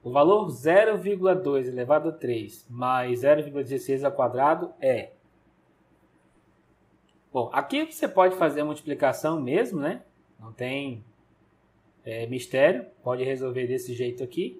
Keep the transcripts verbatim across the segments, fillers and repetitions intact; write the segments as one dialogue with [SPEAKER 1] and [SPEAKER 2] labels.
[SPEAKER 1] O valor zero vírgula dois elevado a três mais zero vírgula dezesseis ao quadrado é... Bom, aqui você pode fazer a multiplicação mesmo, né? Não tem é, mistério. Pode resolver desse jeito aqui.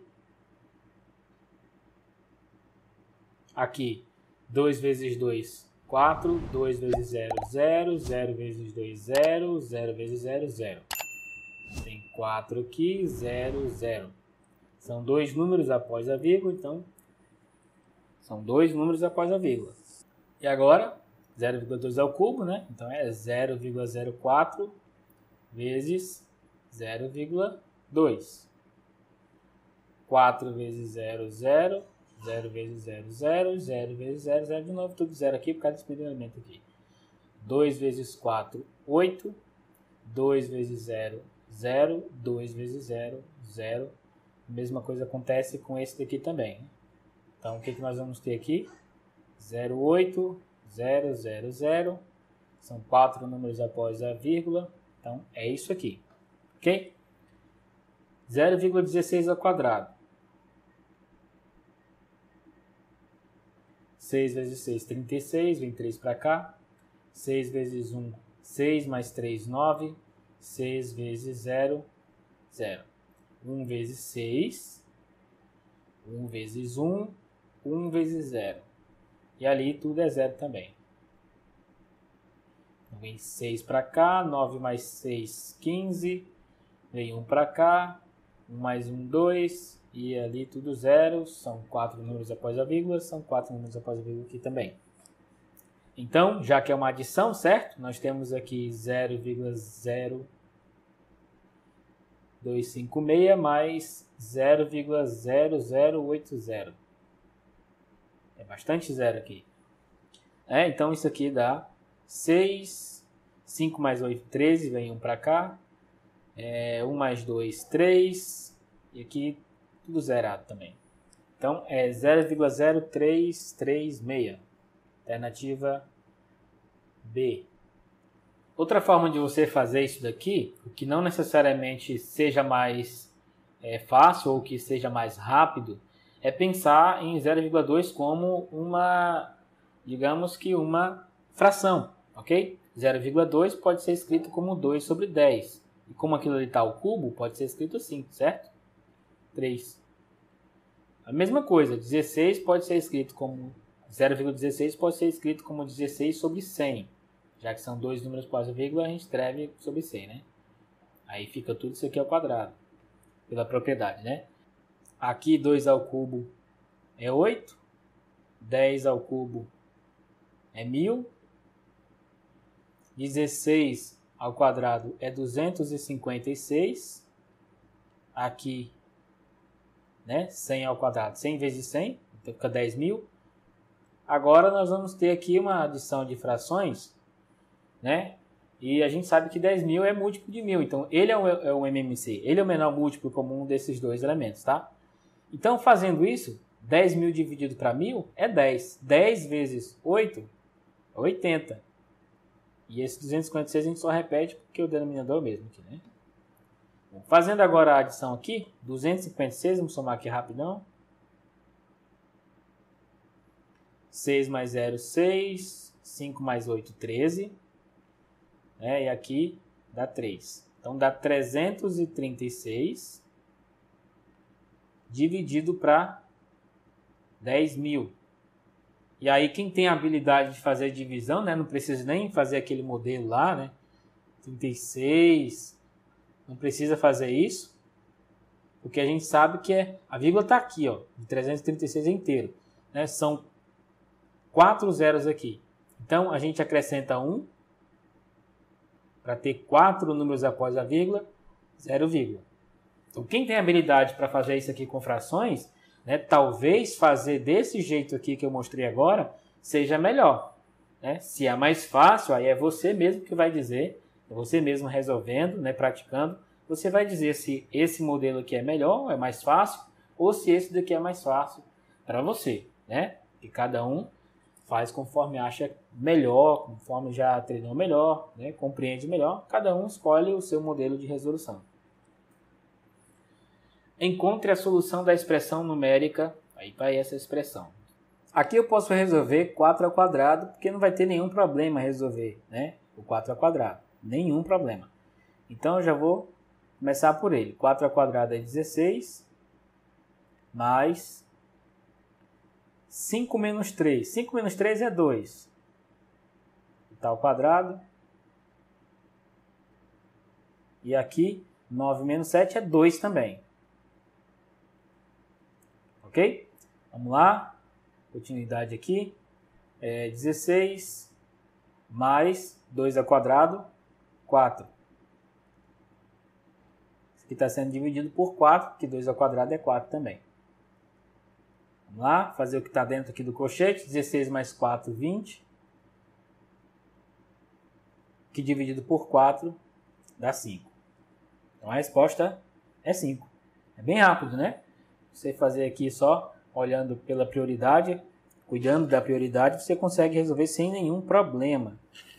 [SPEAKER 1] Aqui, dois vezes dois, quatro. dois vezes zero, zero. zero vezes dois, zero. zero vezes zero, zero. Tem quatro aqui, zero, zero. São dois números após a vírgula, então... São dois números após a vírgula. E agora, zero vírgula dois ao cubo, né? Então é zero vírgula zero quatro vezes zero vírgula dois. quatro vezes zero, zero. zero vezes zero, zero. zero vezes zero, zero de novo. Tudo zero aqui por causa desse primeiro elemento aqui. dois vezes quatro, oito. dois vezes zero, zero. dois vezes zero, zero. A mesma coisa acontece com esse daqui também. Então, o que, que nós vamos ter aqui? zero, oito, zero, zero, zero. São quatro números após a vírgula. Então, é isso aqui. Ok? zero vírgula dezesseis ao quadrado. seis vezes seis, trinta e seis. Vem três para cá. seis vezes um, seis. Mais três, nove. seis vezes zero, zero. um vezes seis. um vezes um. um vezes zero. E ali tudo é zero também. Então, vem seis para cá. nove mais seis, quinze. Vem um para cá. um mais um, dois. E ali tudo zero. São quatro números após a vírgula. São quatro números após a vírgula aqui também. Então, já que é uma adição, certo? Nós temos aqui zero vírgula zero dois cinco seis mais zero vírgula zero zero oito zero. É bastante zero aqui. É, então, isso aqui dá seis. cinco mais oito, treze. Vem um para cá. É, um mais dois, três. E aqui tudo zerado também. Então, é zero vírgula zero três três seis. Alternativa B. Outra forma de você fazer isso daqui, o que não necessariamente seja mais é, fácil ou que seja mais rápido, é pensar em zero vírgula dois como uma, digamos que uma fração, ok? zero vírgula dois pode ser escrito como dois sobre dez. E como aquilo ali está ao cubo, pode ser escrito assim, certo? três. A mesma coisa, dezesseis pode ser escrito como... zero vírgula dezesseis pode ser escrito como dezesseis sobre cem. Já que são dois números após a vírgula, a gente escreve sobre cem, né? Aí fica tudo isso aqui ao quadrado. Pela propriedade, né? Aqui dois ao cubo é oito. dez ao cubo é mil. dezesseis ao quadrado é duzentos e cinquenta e seis. Aqui, né? cem ao quadrado. cem vezes cem, então fica dez mil. Agora nós vamos ter aqui uma adição de frações, né? E a gente sabe que dez mil é múltiplo de mil. Então, ele é um, é um M M C. Ele é o menor múltiplo comum desses dois elementos, tá? Então, fazendo isso, dez mil dividido para mil é dez. dez vezes oito é oitenta. E esse duzentos e cinquenta e seis a gente só repete porque o denominador é o mesmo aqui, né? Bom, fazendo agora a adição aqui, duzentos e cinquenta e seis, vamos somar aqui rapidão. seis mais zero, seis. cinco mais oito, treze. É, e aqui dá três. Então, dá trezentos e trinta e seis dividido para dez mil. E aí, quem tem a habilidade de fazer divisão, né, não precisa nem fazer aquele modelo lá, né? trinta e seis. Não precisa fazer isso. Porque a gente sabe que é, a vírgula está aqui, ó, de trezentos e trinta e seis é inteiro. Né? São quatro zeros aqui. Então, a gente acrescenta um para ter quatro números após a vírgula, zero vírgula. Então, quem tem habilidade para fazer isso aqui com frações, né, talvez fazer desse jeito aqui que eu mostrei agora seja melhor. Né? Se é mais fácil, aí é você mesmo que vai dizer, é você mesmo resolvendo, né, praticando, você vai dizer se esse modelo aqui é melhor, é mais fácil, ou se esse daqui é mais fácil para você. Né? E cada um faz conforme acha melhor, conforme já treinou melhor, né? Compreende melhor. Cada um escolhe o seu modelo de resolução. encontre a solução da expressão numérica, aí vai essa expressão. Aqui eu posso resolver quatro ao quadrado, porque não vai ter nenhum problema resolver, né? O quatro ao quadrado, nenhum problema. Então eu já vou começar por ele. quatro ao quadrado é dezesseis, mais cinco menos três. cinco menos três é dois. Está ao quadrado. E aqui, nove menos sete é dois também. Ok? Vamos lá. Continuidade aqui. É dezesseis mais dois ao quadrado, quatro. Isso aqui está sendo dividido por quatro, porque dois ao quadrado é quatro também. Vamos lá, fazer o que está dentro aqui do colchete. dezesseis mais quatro, vinte. Que dividido por quatro dá cinco. Então a resposta é cinco. É bem rápido, né? Você fazer aqui só olhando pela prioridade, cuidando da prioridade, você consegue resolver sem nenhum problema.